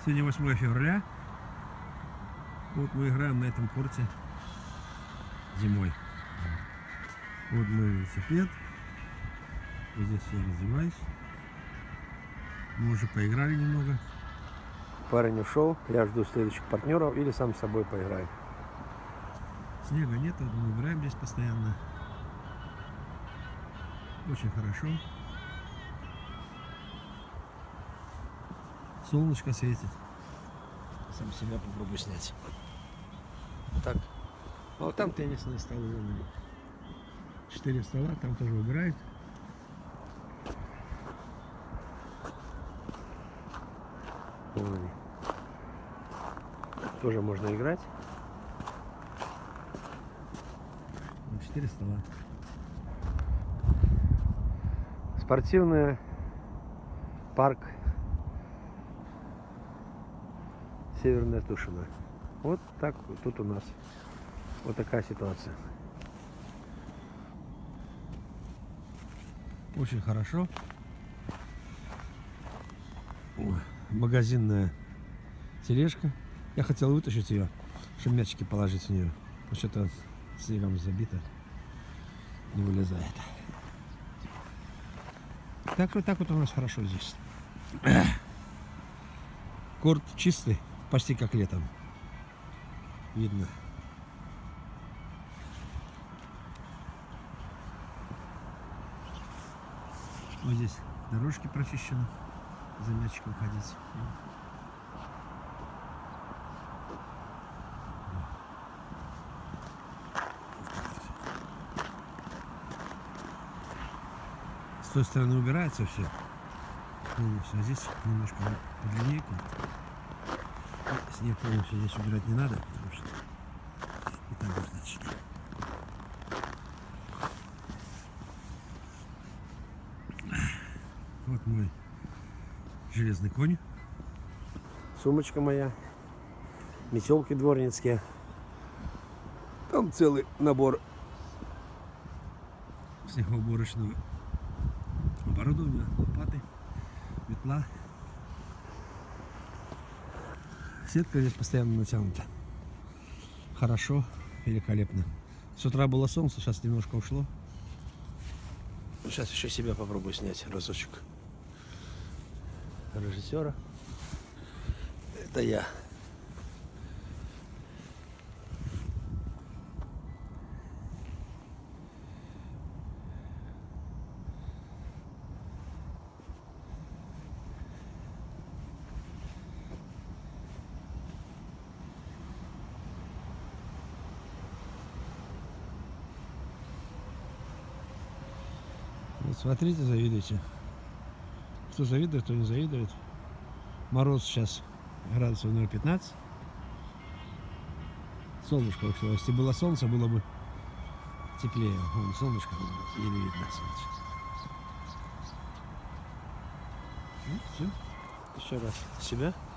Сегодня 8 февраля. Вот мы играем на этом корте зимой. Вот мой велосипед. Вот здесь я раздеваюсь. Мы уже поиграли немного. Парень ушел. Я жду следующих партнеров или сам с собой поиграю. Снега нет, мы играем здесь постоянно. Очень хорошо. Солнышко светит. Сам себя попробую снять. Так. А вот там теннисные столы. 4 стола, там тоже убирают. Тоже можно играть. 4 стола. Спортивный парк Северная Тушина. Вот так тут у нас вот такая ситуация. Очень хорошо. Магазинная тележка. Я хотел вытащить ее, чтобы мячики положить в нее. Но что-то снегом забито. Не вылезает. Так вот у нас хорошо здесь. Корт чистый, почти как летом. Видно. Вот здесь дорожки прочищены. За мячиком ходить. С той стороны убирается все. А здесь немножко по линейку. Снег полностью здесь убирать не надо, потому что и там достаточно. Вот мой железный конь. Сумочка моя. Метелки дворницкие. Там целый набор снегоуборочного оборудования, лопаты, метла. Сетка здесь постоянно натянута. Хорошо, великолепно. С утра было солнце, сейчас немножко ушло. Сейчас еще себя попробую снять разочек. Режиссера. Это я. Вот смотрите, завидуйте. Кто завидует, кто не завидует. Мороз сейчас градусов 0,15. Солнышко ушло. Если было солнце, было бы теплее. Вон солнышко, еле видно солнце. Ну, все. Еще раз себя.